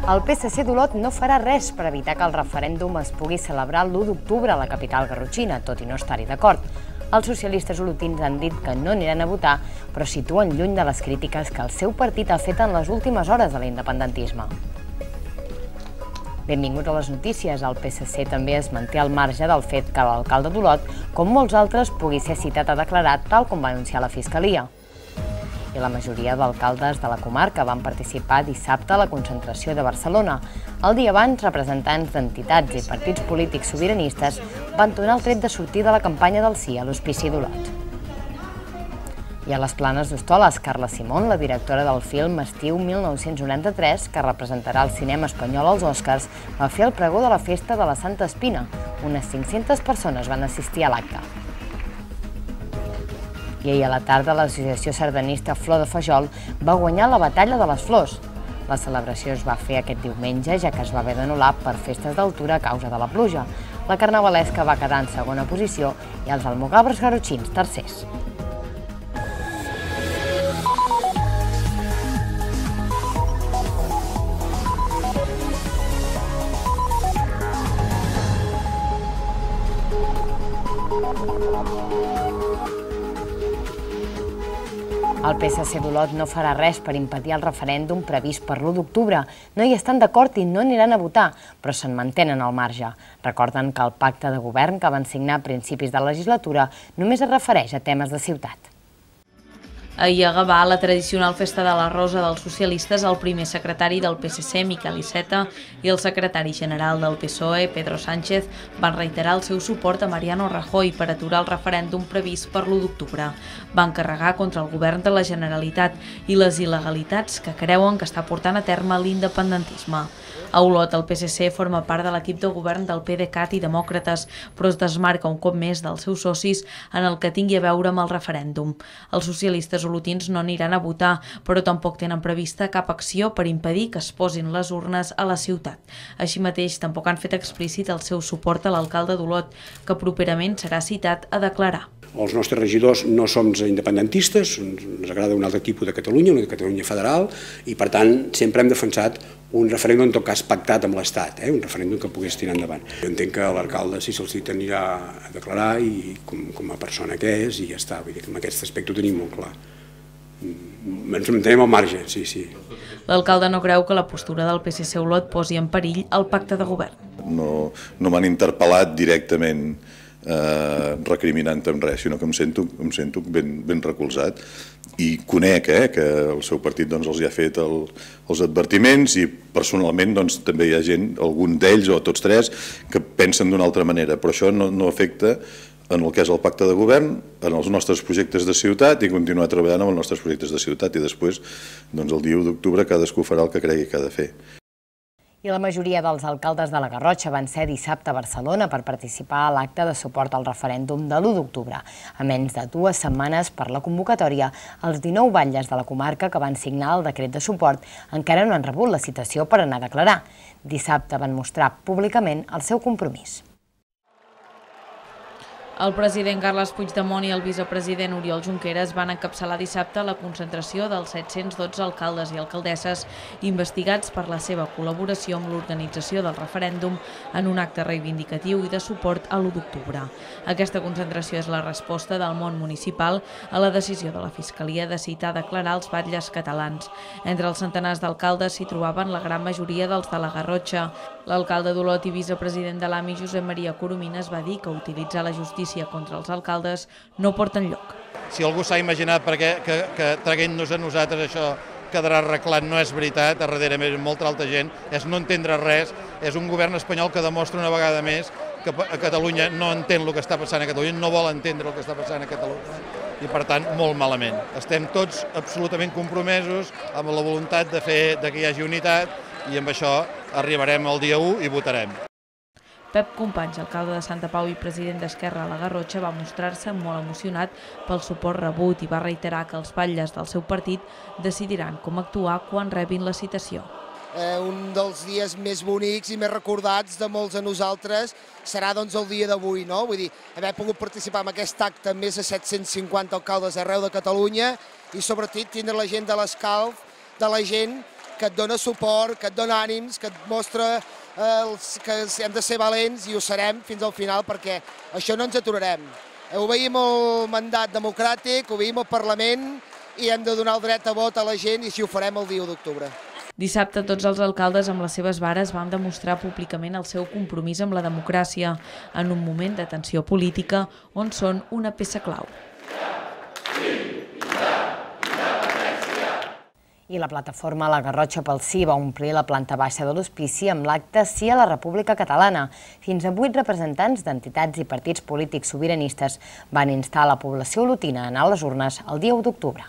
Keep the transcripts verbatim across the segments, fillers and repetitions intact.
El P S C d'Olot no farà res per evitar que el referèndum es pugui celebrar l'u d'octubre a la capital garrotxina, tot i no estar-hi d'acord. Els socialistes olotins han dit que no aniran a votar, però situen lluny de les crítiques que el seu partit ha fet en les últimes hores a l'independentisme. Benvinguts a les notícies. El P S C també es manté al marge del fet que l'alcalde d'Olot, com molts altres, pugui ser citat a declarar, tal com va anunciar la Fiscalia. I la majoria d'alcaldes de la comarca van participar dissabte a la concentració de Barcelona. El dia abans, representants d'entitats i partits polítics sobiranistes van donar el tret de sortir de la campanya del sí a l'Hospici d'Olot. I a les Planes d'Hostoles, Carla Simón, la directora del film Estiu mil nou-cents noranta-tres, que representarà el cinema espanyol als Oscars, va fer el pregó de la festa de la Santa Espina. Unes cinc-centes persones van assistir a l'acte. I ahir a la tarda l'associació sardanista Flor de Fajol va guanyar la Batalla de les Flors. La celebració es va fer aquest diumenge, ja que es va haver d'anul·lar per festes d'altura a causa de la pluja. La carnavalesca va quedar en segona posició i els almogàvers garrotxins tercers. El P S C d'Olot no farà res per impedir el referèndum previst per l'u d'octubre. No hi estan d'acord i no aniran a votar, però se'n mantenen al marge. Recorden que el pacte de govern que van signar a principis de legislatura només es refereix a temes de ciutat. Ahir a Gavà, la tradicional festa de la Rosa dels socialistes, el primer secretari del P S C, Miquel Iceta, i el secretari general del P S O E, Pedro Sánchez, van reiterar el seu suport a Mariano Rajoy per aturar el referèndum previst per l'u d'octubre. Van carregar contra el govern de la Generalitat i les il·legalitats que creuen que està portant a terme l'independentisme. A Olot, el P S C forma part de l'equip de govern del PDeCAT i Demòcrates, però es desmarca un cop més dels seus socis en el que tingui a veure amb el referèndum. Els socialistes olotins no aniran a votar, però tampoc tenen prevista cap acció per impedir que es posin les urnes a la ciutat. Així mateix, tampoc han fet explícit el seu suport a l'alcalde d'Olot, que properament serà citat a declarar. Els nostres regidors no som independentistes, ens agrada un altre tipus de Catalunya, una Catalunya federal, i per tant sempre hem defensat un referèndum en tot cas pactat amb l'Estat, eh? un referèndum que pogués tirar endavant. Jo entenc que l'alcalde, si se'l cita, anirà a declarar i com, com a persona que és i ja està, vull dir que en aquest aspecte ho tenim molt clar. Ens mantenem al marge, sí, sí. L'alcalde no creu que la postura del P S C Olot posi en perill el pacte de govern. No, no m'han interpel·lat directament eh, recriminant amb res, sinó que em sento, em sento ben, ben recolzat i conec eh, que el seu partit doncs, els hi ha fet el, els advertiments i personalment doncs, també hi ha gent, algun d'ells o tots tres, que pensen d'una altra manera, però això no, no afecta en el que és el pacte de govern, en els nostres projectes de ciutat i continuar treballant amb els nostres projectes de ciutat i després, doncs, el dia u d'octubre cadascú farà el que cregui que ha de fer. I la majoria dels alcaldes de la Garrotxa van ser dissabte a Barcelona per participar a l'acte de suport al referèndum de l'u d'octubre. A menys de dues setmanes per la convocatòria, els dinou batlles de la comarca que van signar el decret de suport encara no han rebut la citació per anar a declarar. Dissabte van mostrar públicament el seu compromís. El president Carles Puigdemont i el vicepresident Oriol Junqueras van encapçalar dissabte la concentració dels set-cents dotze alcaldes i alcaldesses investigats per la seva col·laboració amb l'organització del referèndum en un acte reivindicatiu i de suport a l'u d'octubre. Aquesta concentració és la resposta del món municipal a la decisió de la Fiscalia de citar a declarar els batlles catalans. Entre els centenars d'alcaldes s'hi trobaven la gran majoria dels de la Garrotxa. L'alcalde d'Olot i vicepresident de l'A M I, Josep Maria Coromines, va dir que utilitzar la justícia contra els alcaldes no porta enlloc. Si algú s'ha imaginat perquè, que, que traguent-nos a nosaltres això quedarà arreglat, no és veritat, a darrere més molta altra gent, és no entendre res, és un govern espanyol que demostra una vegada més que a Catalunya no entén el que està passant a Catalunya, no vol entendre el que està passant a Catalunya i per tant molt malament. Estem tots absolutament compromesos amb la voluntat de fer de que hi hagi unitat i amb això arribarem al dia u i votarem. Pep Companys, alcalde de Santa Pau i president d'Esquerra a la Garrotxa, va mostrar-se molt emocionat pel suport rebut i va reiterar que els batlles del seu partit decidiran com actuar quan rebin la citació. Eh, un dels dies més bonics i més recordats de molts de nosaltres serà doncs, el dia d'avui, no? Vull dir, haver pogut participar en aquest acte amb més de set-cents cinquanta alcaldes arreu de Catalunya i sobretot tindre la gent de l'escalf, de la gent que et dona suport, que et dona ànims, que et mostra que hem de ser valents, i ho serem fins al final, perquè això no ens aturarem. Obeïm el mandat democràtic, obeïm el Parlament i hem de donar el dret a vot a la gent, i així ho farem el dia u d'octubre. Dissabte tots els alcaldes amb les seves vares van demostrar públicament el seu compromís amb la democràcia en un moment de tensió política on són una peça clau. I la plataforma La Garrotxa pel Sí va omplir la planta baixa de l'hospici amb l'acte Sí a la República Catalana. Fins a vuit representants d'entitats i partits polítics sobiranistes van instar la població olotina a anar a les urnes el dia u d'octubre.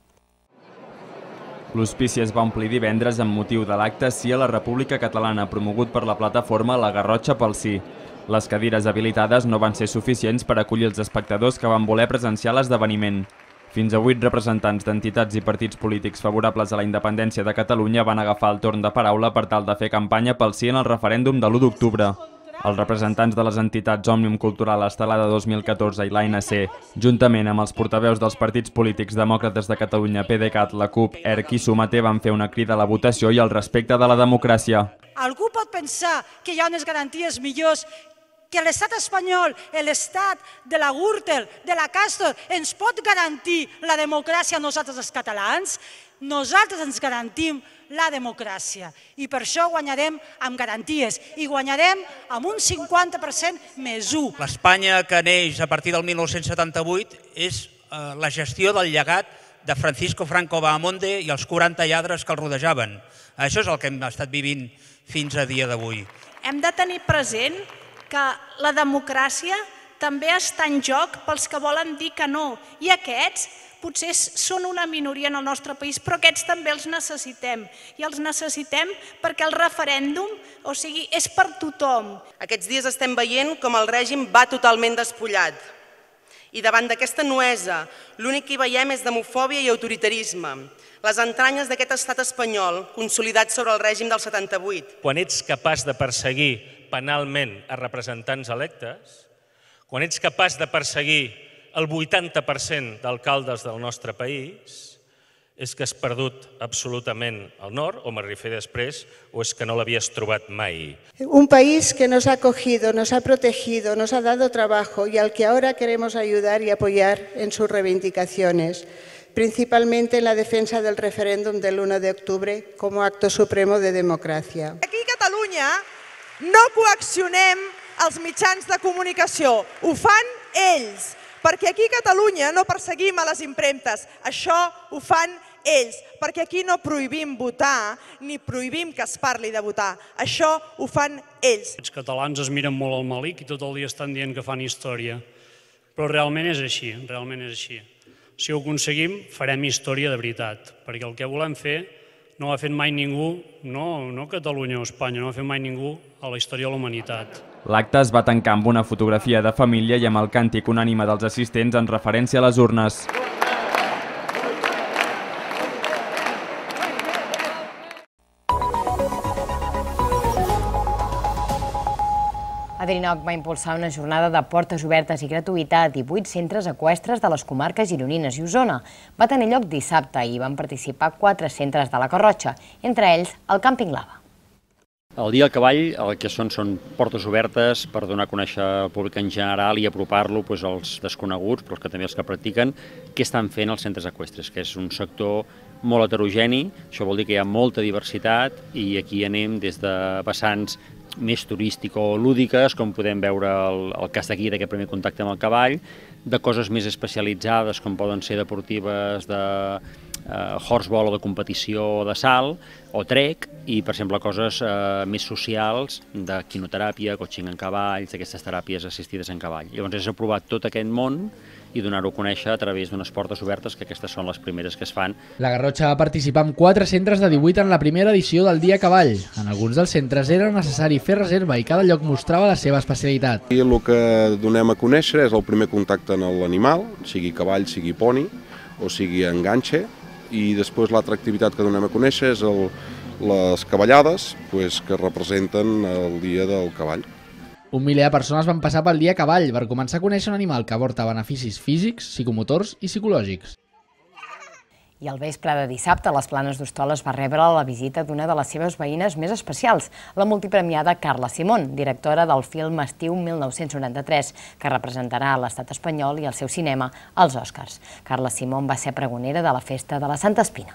L'hospici es va omplir divendres amb motiu de l'acte Sí a la República Catalana promogut per la plataforma La Garrotxa pel Sí. Les cadires habilitades no van ser suficients per acollir els espectadors que van voler presenciar l'esdeveniment. Fins a vuit representants d'entitats i partits polítics favorables a la independència de Catalunya van agafar el torn de paraula per tal de fer campanya pel sí en el referèndum de l'u d'octubre. Els representants de les entitats Òmnium Cultural Estelada dos mil catorze i l'A N C, juntament amb els portaveus dels partits polítics Demòcrates de Catalunya, PDeCAT, la CUP, E R C i Sumate van fer una crida a la votació i al respecte de la democràcia. Algú pot pensar que hi ha unes garanties millors, que l'estat espanyol, l'estat de la Gürtel, de la Castor, ens pot garantir la democràcia a nosaltres els catalans? Nosaltres ens garantim la democràcia i per això guanyarem amb garanties i guanyarem amb un cinquanta per cent més u. L'Espanya que neix a partir del mil nou-cents setanta-vuit és la gestió del llegat de Francisco Franco Bahamonde i els quaranta lladres que el rodejaven. Això és el que hem estat vivint fins a dia d'avui. Hem de tenir present que la democràcia també està en joc pels que volen dir que no. I aquests potser són una minoria en el nostre país, però aquests també els necessitem. I els necessitem perquè el referèndum, o sigui, és per tothom. Aquests dies estem veient com el règim va totalment despullat. I davant d'aquesta nuesa, l'únic que hi veiem és demofòbia i autoritarisme. Les entranyes d'aquest estat espanyol, consolidat sobre el règim del setanta-vuit. Quan ets capaç de perseguir penalment a representants electes, quan ets capaç de perseguir el vuitanta per cent d'alcaldes del nostre país, és que has perdut absolutament el nord, o me referiré després, o és que no l'havies trobat mai. Un país que nos ha acogido, nos ha protegido, nos ha dado trabajo y al que ahora queremos ayudar y apoyar en sus reivindicaciones, principalmente en la defensa del referéndum del uno de octubre como acto supremo de democracia. Aquí a Catalunya no coaccionem els mitjans de comunicació, ho fan ells, perquè aquí a Catalunya no perseguim a les impremtes, això ho fan ells, perquè aquí no prohibim votar ni prohibim que es parli de votar, això ho fan ells. Els catalans es miren molt al malic i tot el dia estan dient que fan història, però realment és així, realment és així. Si ho aconseguim, farem història de veritat, perquè el que volem fer no ho ha fet mai ningú, no, no Catalunya o Espanya, no ho ha fet mai ningú a la història de la humanitat. L'acte es va tancar amb una fotografia de família i amb el càntic unànime dels assistents en referència a les urnes. Adrinoc va impulsar una jornada de portes obertes i gratuïta a divuit centres eqüestres de les comarques gironines i Osona. Va tenir lloc dissabte i van participar quatre centres de la Garrotxa, entre ells el Càmping Lava. El Dia del Cavall el que són són portes obertes per donar a conèixer al públic en general i apropar-lo als desconeguts, però també els que practiquen, què estan fent els centres eqüestres, que és un sector molt heterogeni, això vol dir que hi ha molta diversitat i aquí anem des de vessants més turístico-lúdiques, com podem veure el, el cas d'aquí, d'aquest primer contacte amb el cavall, de coses més especialitzades, com poden ser deportives, de eh, horseball o de competició o de salt, o trek, i, per exemple, coses eh, més socials, de quinoteràpia, coaching en cavalls, d'aquestes teràpies assistides en cavall. Llavors és aprovat tot aquest món i donar-ho a conèixer a través d'unes portes obertes, que aquestes són les primeres que es fan. La Garrotxa va participar amb quatre centres de divuit en la primera edició del Dia Cavall. En alguns dels centres era necessari fer reserva i cada lloc mostrava la seva especialitat. I el que donem a conèixer és el primer contacte amb l'animal, sigui cavall, sigui poni o sigui enganxe, i després l'altra activitat que donem a conèixer és el, les cavallades, pues, que representen el Dia del Cavall. Un miler de persones van passar pel Dia Cavall per començar a conèixer un animal que aporta beneficis físics, psicomotors i psicològics. I al vespre de dissabte, les Planes d'Hostoles va rebre la visita d'una de les seves veïnes més especials, la multipremiada Carla Simón, directora del film Estiu mil nou-cents noranta-tres, que representarà l'estat espanyol i el seu cinema als Oscars. Carla Simón va ser pregonera de la festa de la Santa Espina.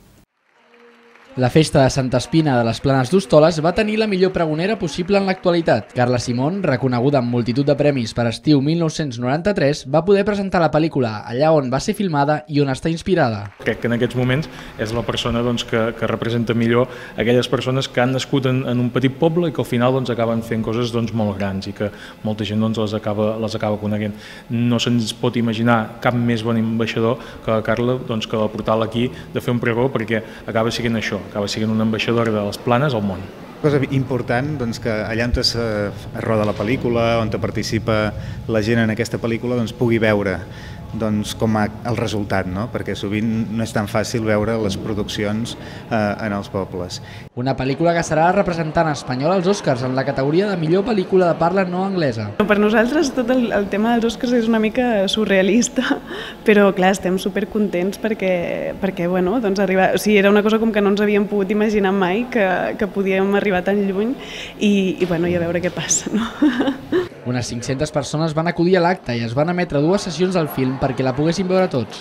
La festa de Santa Espina de les Planes d'Hostoles va tenir la millor pregonera possible en l'actualitat. Carla Simón, reconeguda amb multitud de premis per Estiu mil nou-cents noranta-tres, va poder presentar la pel·lícula allà on va ser filmada i on està inspirada. Crec que en aquests moments és la persona doncs, que, que representa millor aquelles persones que han nascut en, en un petit poble i que al final doncs, acaben fent coses doncs, molt grans i que molta gent doncs, les, acaba, les acaba coneguent. No se'ns pot imaginar cap més bon ambaixador que la Carla doncs, que la portal aquí de fer un pregó, perquè acaba sent això, acaba sent una ambaixadora de les Planes al món. Cosa important doncs, que allà on es roda la pel·lícula, on participa la gent en aquesta pel·lícula, doncs, pugui veure doncs, com a, el resultat, no? Perquè sovint no és tan fàcil veure les produccions eh, en els pobles. Una pel·lícula que serà representant espanyol als Oscars en la categoria de millor pel·lícula de parla no anglesa. Per nosaltres tot el, el tema dels Oscars és una mica surrealista, però clar, estem supercontents perquè, perquè bueno, doncs arribar, o sigui, era una cosa com que no ens havíem pogut imaginar mai que, que podíem arribar tan lluny i, i, bueno, i a veure què passa, no? Unes cinc-centes persones van acudir a l'acte i es van emetre dues sessions del film perquè la poguessin veure tots.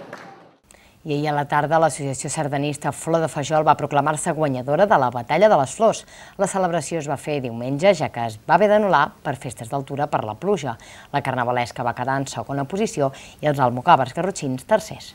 I ahir a la tarda l'associació sardanista Flor de Fajol va proclamar-se guanyadora de la Batalla de les Flors. La celebració es va fer diumenge, ja que es va haver d'anul·lar per festes d'altura per la pluja. La carnavalesca va quedar en segona posició i els almogàvers garrotxins tercers.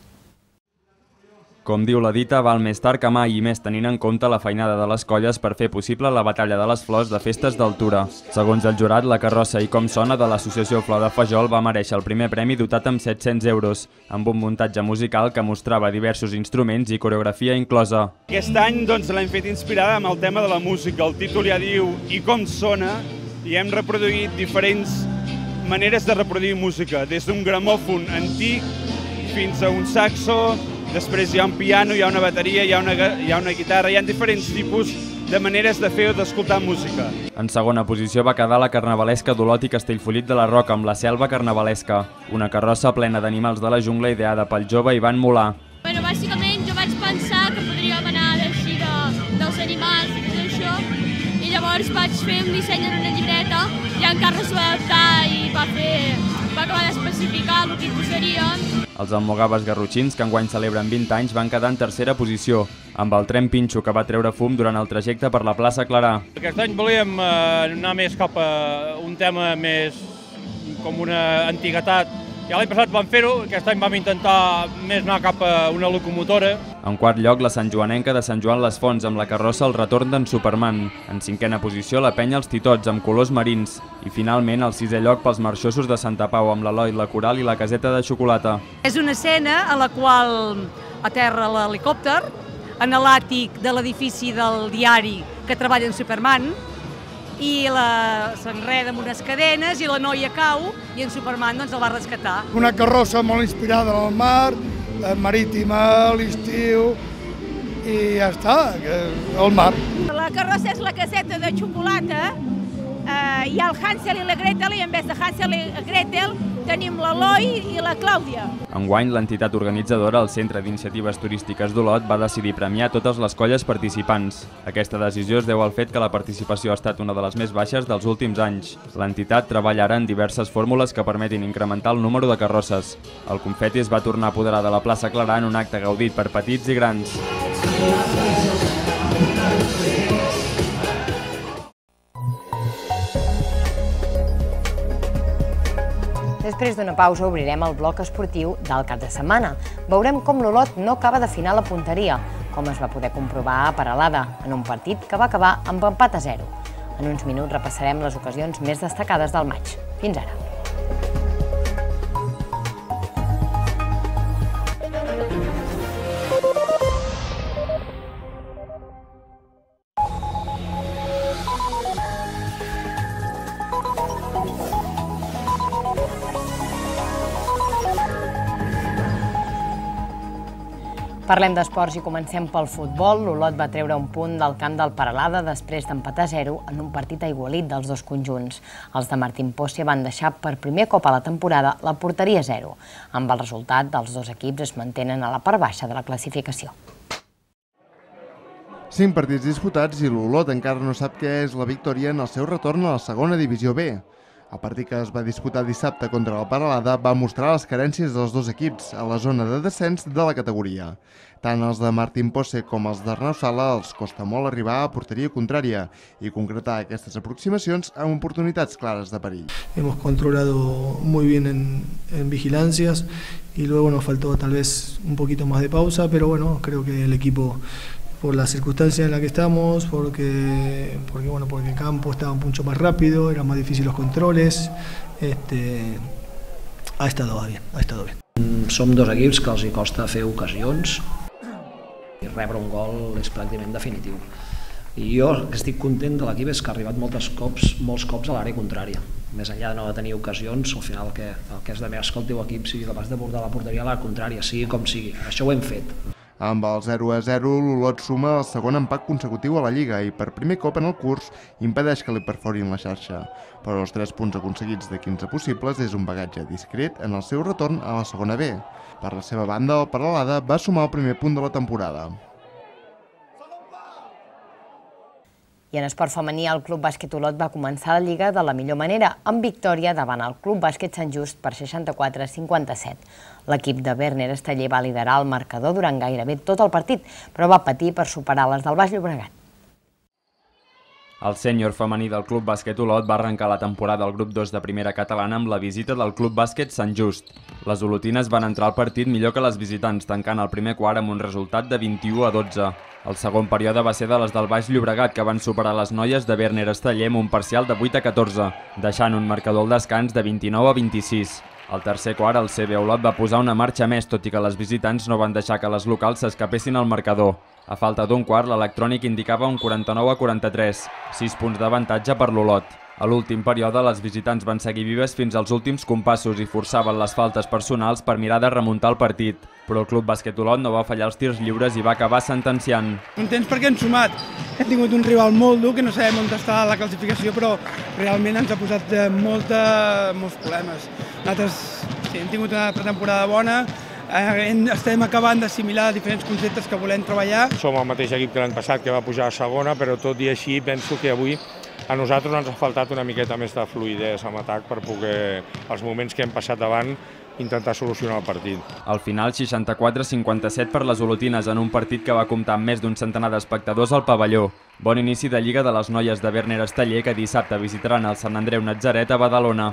Com diu la dita, val més tard que mai i més tenint en compte la feinada de les colles per fer possible la Batalla de les Flors de festes d'altura. Segons el jurat, la carrossa i com sona de l'associació Flor de Fajol va mereixer el primer premi dotat amb set-cents euros, amb un muntatge musical que mostrava diversos instruments i coreografia inclosa. Aquest any doncs, l'hem fet inspirada amb el tema de la música. El títol ja diu i com sona, i hem reproduït diferents maneres de reproduir música, des d'un gramòfon antic fins a un saxo. Després hi ha un piano, hi ha una bateria, hi ha una, hi ha una guitarra, hi ha diferents tipus de maneres de fer o d'escoltar música. En segona posició va quedar la carnavalesca d'Olot i Castellfollit de la Roca amb la Selva Carnavalesca, una carrossa plena d'animals de la jungla ideada pel jove Ivan Molà. Bueno, bàsicament jo vaig pensar que podríem anar d'així de, dels animals i tot això, i llavors vaig fer un disseny en una llibreta i en Carles s'ho va adaptar i va, fer, va acabar d'especificar el que hi posaríem. Els almogàvers garrotxins, que enguany celebren vint anys, van quedar en tercera posició, amb el tren Pinxo, que va treure fum durant el trajecte per la plaça Clarà. Aquest any volíem anar més cap a un tema més com una antiguitat. Ja l'any passat vam fer-ho, aquest any vam intentar més anar cap a una locomotora. En quart lloc, la Sant Joanenca de Sant Joan les Fonts, amb la carrossa El retorn d'en Superman. En cinquena posició, la penya Els Titots, amb colors marins. I finalment, el sisè lloc pels marxossos de Santa Pau, amb l'Eloi, la Coral i la caseta de xocolata. És una escena a la qual aterra l'helicòpter en l'àtic de l'edifici del diari que treballa en Superman, i s'enreda amb unes cadenes i la noia cau i en Superman doncs, el va rescatar. Una carrossa molt inspirada en el mar, marítima, l'estiu i ja està, el mar. La carrossa és la caseta de xocolata, eh, hi ha el Hansel i la Gretel i en vez de Hansel i Gretel tenim l'Eloi i la Clàudia. Enguany, l'entitat organitzadora, el Centre d'Iniciatives Turístiques d'Olot, va decidir premiar totes les colles participants. Aquesta decisió es deu al fet que la participació ha estat una de les més baixes dels últims anys. L'entitat treballa ara en diverses fórmules que permetin incrementar el número de carrosses. El confeti es va tornar a apoderar de la plaça Clarà en un acte gaudit per petits i grans. Després d'una pausa obrirem el bloc esportiu del cap de setmana. Veurem com l'Olot no acaba d'afinar la punteria, com es va poder comprovar a Peralada, en un partit que va acabar amb empat a zero. En uns minuts repassarem les ocasions més destacades del maig. Fins ara. Parlem d'esports i comencem pel futbol. L'Olot va treure un punt del camp del Peralada després d'empatar a zero en un partit aigualit dels dos conjunts. Els de Martín Posse van deixar per primer cop a la temporada la porteria a zero. Amb el resultat, els dos equips es mantenen a la part baixa de la classificació. Cinc partits disputats i l'Olot encara no sap què és la victòria en el seu retorn a la segona divisió B. El partit que es va disputar dissabte contra el Peralada va mostrar les carències dels dos equips a la zona de descens de la categoria. Tant els de Martín Posse com els d'Arnau Sala els costa molt arribar a porteria contrària i concretar aquestes aproximacions amb oportunitats clares de perill. Hemos controlado muy bien en, en vigilancias y luego nos faltó tal vez un poquito más de pausa, pero bueno, creo que el equipo, por la circunstancia en la que estamos, porque, porque, bueno, porque el campo estaba mucho más rápido, eran más difíciles los controles, este, ha estado bien, ha estado bien. Som dos equips que els hi costa fer ocasions i rebre un gol és pràcticament definitiu. I jo el que estic content de l'equip és que ha arribat molts cops, molts cops a l'àrea contrària. Més enllà de no tenir ocasions, al final el que, el que és de més que el teu equip sigui capaç d'abordar la porteria a l'àrea contrària, sigui com sigui. Això ho hem fet. Amb el zero a zero, l'Olot suma el segon empat consecutiu a la Lliga i per primer cop en el curs impedeix que li perforin la xarxa. Però els tres punts aconseguits de quinze possibles és un bagatge discret en el seu retorn a la segona B. Per la seva banda, el Peralada va sumar el primer punt de la temporada. I en esport femení, el Club Bàsquet Olot va començar la Lliga de la millor manera, amb victòria davant el Club Bàsquet Sant Just per seixanta-quatre a cinquanta-set. L'equip de Werner Esteller va liderar el marcador durant gairebé tot el partit, però va patir per superar les del Baix Llobregat. El sènior femení del Club Bàsquet Olot va arrencar la temporada al grup dos de primera catalana amb la visita del Club Bàsquet Sant Just. Les olotines van entrar al partit millor que les visitants, tancant el primer quart amb un resultat de vint-i-u a dotze. El segon període va ser de les del Baix Llobregat, que van superar les noies de Werner Esteller amb un parcial de vuit a catorze, deixant un marcador al descans de vint-i-nou a vint-i-sis. Al tercer quart, el C B Olot va posar una marxa més, tot i que les visitants no van deixar que les locals s'escapessin al marcador. A falta d'un quart, l'electrònic indicava un quaranta-nou a quaranta-tres, sis punts d'avantatge per l'Olot. A l'últim període, les visitants van seguir vives fins als últims compassos i forçaven les faltes personals per mirar de remuntar el partit. Però el Club Bàsquet Olot no va fallar els tirs lliures i va acabar sentenciant. Contents perquè hem sumat. Hem tingut un rival molt dur, que no sabem on està la classificació, però realment ens ha posat molta, molts problemes. Nosaltres sí, hem tingut una pretemporada bona, estem acabant d'assimilar diferents conceptes que volem treballar. Som el mateix equip que l'any passat, que va pujar a segona, però tot i així penso que avui a nosaltres ens ha faltat una miqueta més de fluïdesa en atac per poder, els moments que hem passat davant, intentar solucionar el partit. Al final, seixanta-quatre a cinquanta-set per les olotines en un partit que va comptar amb més d'un centenar d'espectadors al pavelló. Bon inici de Lliga de les noies de Werner Esteller, que dissabte visitaran el Sant Andreu Natzaret a Badalona.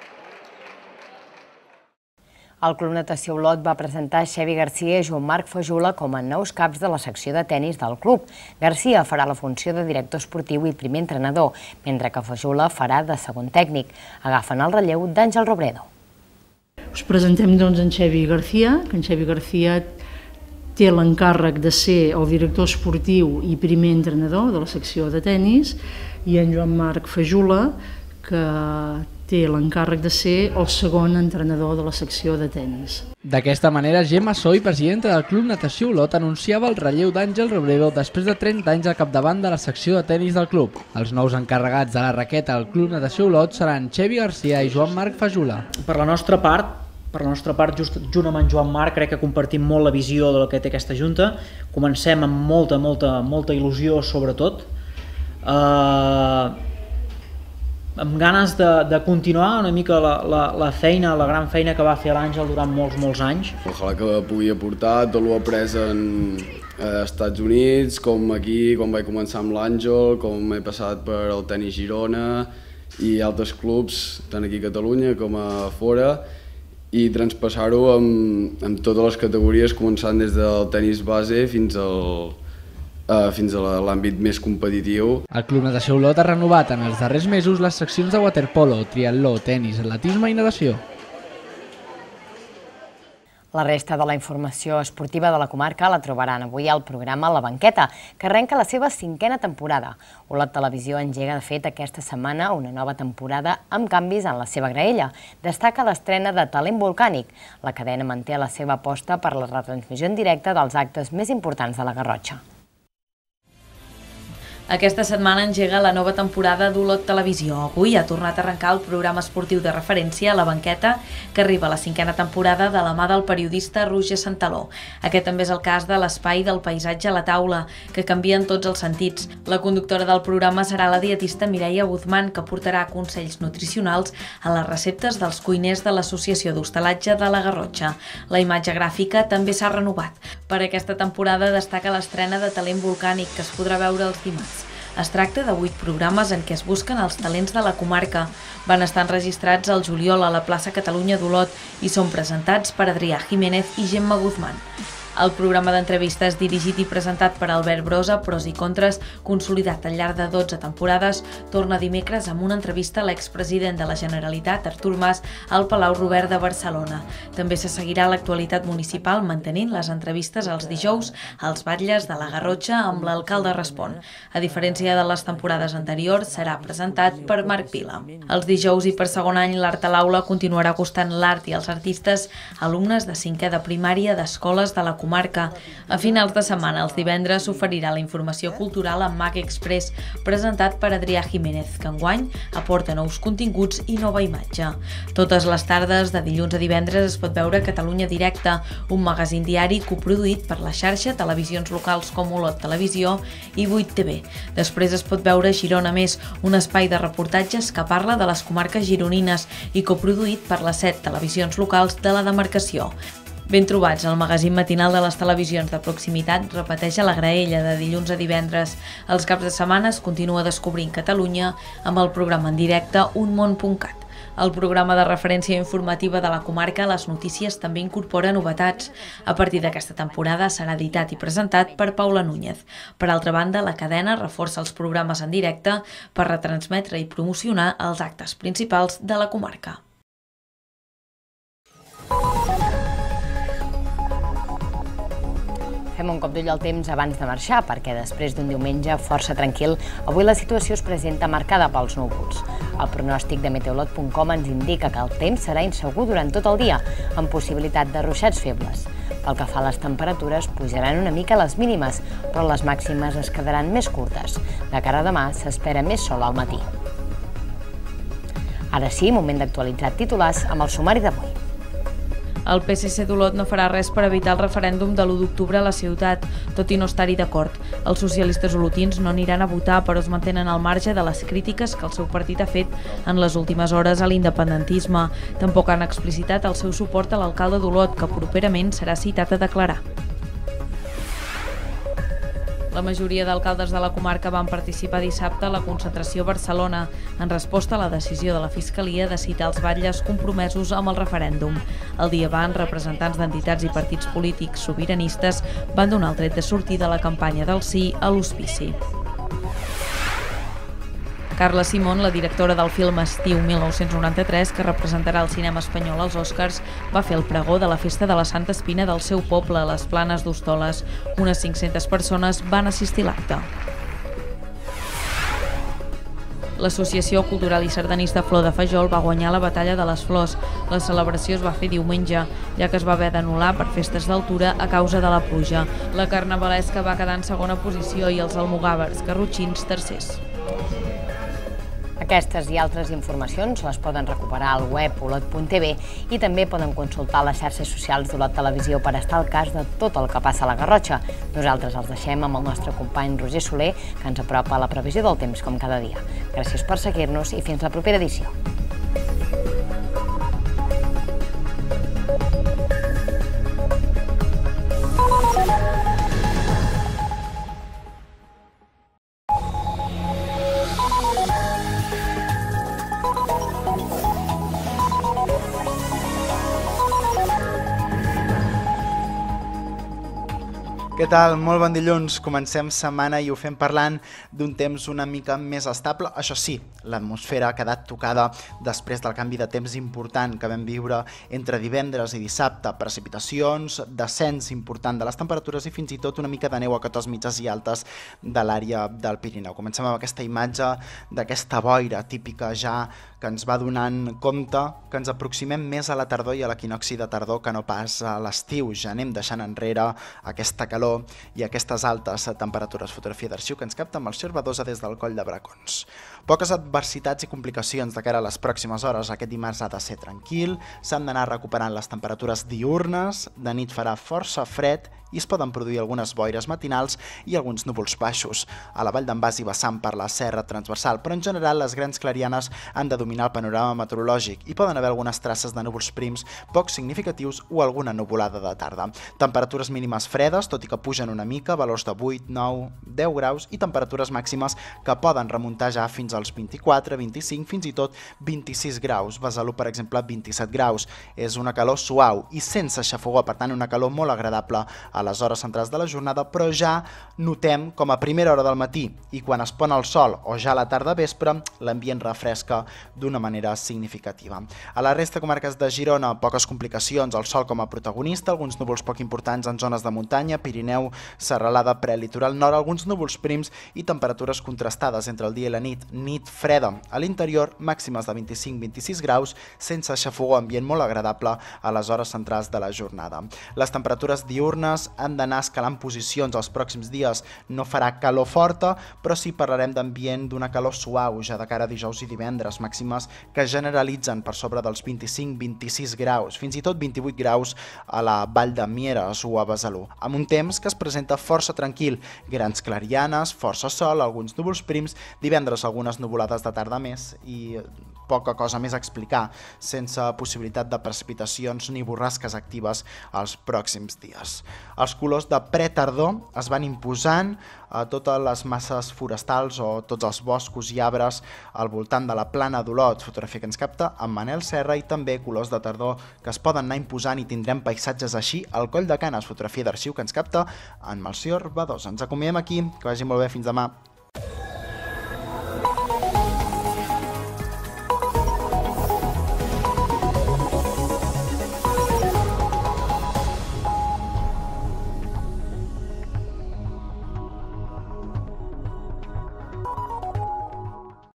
El Club Natació Olot va presentar Xevi Garcia i Joan Marc Fajula com a nous caps de la secció de tenis del club. Garcia farà la funció de director esportiu i primer entrenador, mentre que Fajula farà de segon tècnic. Agafen el relleu d'Àngel Robredo. Us presentem doncs en Xevi Garcia, que en Xevi Garcia té l'encàrrec de ser el director esportiu i primer entrenador de la secció de tenis, i en Joan Marc Fajula, que té l'encàrrec de ser el segon entrenador de la secció de tenis. D'aquesta manera, Gemma Soy, presidenta del Club Natació Olot, anunciava el relleu d'Àngel Robredo després de trenta anys al capdavant de la secció de tenis del club. Els nous encarregats de la raqueta al Club Natació Olot seran Xevi Garcia i Joan Marc Fajula. Per la nostra part, per la nostra part, just, junt amb en Joan Marc, crec que compartim molt la visió del que té aquesta junta. Comencem amb molta, molta, molta il·lusió, sobretot. Uh, amb ganes de, de continuar una mica la, la, la feina, la gran feina que va fer l'Àngel durant molts, molts anys. Ojalà que pugui aportar tot el après en eh, Estats Units, com aquí, com vaig començar amb l'Àngel, com he passat per el tenis Girona i altres clubs, tant aquí a Catalunya com a fora, i transpassar-ho amb, amb totes les categories, començant des del tenis base fins al Uh, fins a l'àmbit més competitiu. El Club Natació Olot ha renovat en els darrers mesos les seccions de waterpolo, triatló, tenis, atletisme i natació. La resta de la informació esportiva de la comarca la trobaran avui al programa La Banqueta, que arrenca la seva cinquena temporada. Olot Televisió engega, de fet, aquesta setmana una nova temporada amb canvis en la seva graella. Destaca l'estrena de Talent Volcànic. La cadena manté la seva aposta per la retransmissió en directe dels actes més importants de la Garrotxa. Aquesta setmana engega la nova temporada d'Olot Televisió. Avui ha tornat a arrencar el programa esportiu de referència La Banqueta, que arriba a la cinquena temporada de la mà del periodista Roger Santaló. Aquest també és el cas de l'espai del paisatge a la taula, que canvia en tots els sentits. La conductora del programa serà la dietista Mireia Guzmán, que portarà consells nutricionals a les receptes dels cuiners de l'Associació d'Hostalatge de la Garrotxa. La imatge gràfica també s'ha renovat. Per aquesta temporada destaca l'estrena de Talent Volcànic, que es podrà veure els dimarts. Es tracta de vuit programes en què es busquen els talents de la comarca. Van estar enregistrats al juliol a la plaça Catalunya d'Olot i són presentats per Adrià Jiménez i Gemma Guzmán. El programa d'entrevistes dirigit i presentat per Albert Brosa, Pros i Contres, consolidat al llarg de dotze temporades, torna dimecres amb una entrevista a l'expresident de la Generalitat, Artur Mas, al Palau Robert de Barcelona. També se seguirà l'actualitat municipal mantenint les entrevistes els dijous als batlles de la Garrotxa amb l'alcalde Respon. A diferència de les temporades anteriors, serà presentat per Marc Vila. Els dijous i per segon any, l'Art a l'Aula continuarà acostant l'art i els artistes a alumnes de cinquè de primària d'escoles de la comarca. A finals de setmana, els divendres, s'oferirà la informació cultural amb Mag Express, presentat per Adrià Jiménez, que enguany aporta nous continguts i nova imatge. Totes les tardes, de dilluns a divendres, es pot veure Catalunya Directe, un magazín diari coproduït per la xarxa, televisions locals com Olot Televisió i vuit T V. Després es pot veure Girona Més, un espai de reportatges que parla de les comarques gironines i coproduït per les set televisions locals de la demarcació. Ben trobats, el magazín matinal de les televisions de proximitat repeteix a la graella de dilluns a divendres. Els caps de setmana es continua descobrint Catalunya amb el programa en directe un món punt cat. El programa de referència informativa de la comarca, Les Notícies, també incorpora novetats. A partir d'aquesta temporada serà editat i presentat per Paula Núñez. Per altra banda, la cadena reforça els programes en directe per retransmetre i promocionar els actes principals de la comarca. Fem un cop d'ull al temps abans de marxar, perquè després d'un diumenge força tranquil, avui la situació es presenta marcada pels núvols. El pronòstic de meteolot punt com ens indica que el temps serà insegur durant tot el dia, amb possibilitat de ruixats febles. Pel que fa a les temperatures, pujaran una mica les mínimes, però les màximes es quedaran més curtes. De cara a demà s'espera més sol al matí. Ara sí, moment d'actualitzar titulars amb el sumari d'avui. El P S C d'Olot no farà res per evitar el referèndum de l'u d'octubre a la ciutat, tot i no estar-hi d'acord. Els socialistes olotins no aniran a votar, però es mantenen al marge de les crítiques que el seu partit ha fet en les últimes hores a l'independentisme. Tampoc han explicitat el seu suport a l'alcalde d'Olot, que properament serà citat a declarar. La majoria d'alcaldes de la comarca van participar dissabte a la concentració a Barcelona en resposta a la decisió de la Fiscalia de citar els batlles compromesos amb el referèndum. El dia abans, representants d'entitats i partits polítics sobiranistes van donar el tret de sortida a la campanya del sí a l'hospici. Carla Simón, la directora del film Estiu mil nou-cents noranta-tres, que representarà el cinema espanyol als Oscars, va fer el pregó de la festa de la Santa Espina del seu poble, a les Planes d'Hostoles. Unes cinc-centes persones van assistir a l'acte. L'Associació Cultural i Sardanista Flor de Fajol va guanyar la Batalla de les Flors. La celebració es va fer diumenge, ja que es va haver d'anul·lar per festes d'altura a causa de la pluja. La carnavalesca va quedar en segona posició i els almogàvers garrotxins tercers. Aquestes i altres informacions les poden recuperar al web olot punt t v i també poden consultar les xarxes socials d'Olot Televisió per estar al cas de tot el que passa a la Garrotxa. Nosaltres els deixem amb el nostre company Roger Soler, que ens apropa a la previsió del temps com cada dia. Gràcies per seguir-nos i fins la propera edició. Què tal? Molt bon dilluns. Comencem setmana i ho fem parlant d'un temps una mica més estable. Això sí, l'atmosfera ha quedat tocada després del canvi de temps important que vam viure entre divendres i dissabte. Precipitacions, descens important de les temperatures i fins i tot una mica de neu a cotes mitges i altes de l'àrea del Pirineu. Comencem amb aquesta imatge d'aquesta boira típica ja que ens va donant compte que ens aproximem més a la tardor i a l'equinocci de tardor que no pas a l'estiu. Ja anem deixant enrere aquesta calor i aquestes altes temperatures. Fotografia d'arxiu que ens capta amb el Sr. Badosa des del Coll de Bracons. Poques adversitats i complicacions de cara a les pròximes hores. Aquest dimarts ha de ser tranquil, s'han d'anar recuperant les temperatures diurnes, de nit farà força fred i es poden produir algunes boires matinals i alguns núvols baixos. A la Vall d'en Bas i vessant per la serra transversal, però en general les grans clarianes han de dominar el panorama meteorològic i poden haver algunes traces de núvols prims poc significatius o alguna nuvolada de tarda. Temperatures mínimes fredes, tot i que pugen una mica, valors de vuit, nou, deu graus i temperatures màximes que poden remuntar ja fins als vint-i-quatre, vint-i-cinc, fins i tot vint-i-sis graus. Besalú, per exemple, vint-i-set graus. És una calor suau i sense xafogor, per tant una calor molt agradable a les hores centrals de la jornada, però ja notem com a primera hora del matí i quan es pon el sol o ja a la tarda vespre, l'ambient refresca d'una manera significativa. A la resta de comarques de Girona, poques complicacions, el sol com a protagonista, alguns núvols poc importants en zones de muntanya, Pirineu, serralada, prelitoral nord, alguns núvols prims i temperatures contrastades entre el dia i la nit, nit freda. A l'interior, màximes de vint-i-cinc a vint-i-sis graus, sense xafogor, ambient molt agradable a les hores centrals de la jornada. Les temperatures diurnes han d'anar escalant posicions els pròxims dies. No farà calor forta, però sí parlarem d'ambient d'una calor suau ja de cara a dijous i divendres, màximes que generalitzen per sobre dels vint-i-cinc a vint-i-sis graus, fins i tot vint-i-vuit graus a la Vall de Mieres o a Besalú, amb un temps que es presenta força tranquil, grans clarianes, força sol, alguns núvols prims, divendres algunes nuvolades de tarda més i poca cosa més a explicar, sense possibilitat de precipitacions ni borrasques actives els pròxims dies. Els colors de pretardor es van imposant a totes les masses forestals o tots els boscos i arbres al voltant de la plana d'Olot, fotografia que ens capta amb Manel Serra, i també colors de tardor que es poden anar imposant i tindrem paisatges així al Coll de Canes, fotografia d'arxiu que ens capta en Melcior Badosa. Ens acomiem aquí, que vagi molt bé, fins demà.